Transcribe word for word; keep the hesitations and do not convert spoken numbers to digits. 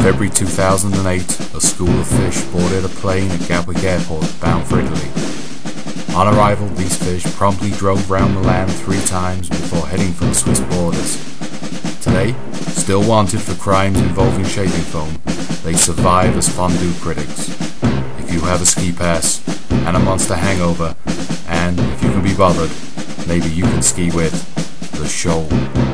February two thousand eight, a school of fish boarded a plane at Gatwick Airport bound for Italy. On arrival, these fish promptly drove round the land three times before heading for the Swiss borders. Today, still wanted for crimes involving shaving foam, they survive as fondue critics. If you have a ski pass and a monster hangover, and if you can be bothered, maybe you can ski with the Shoal.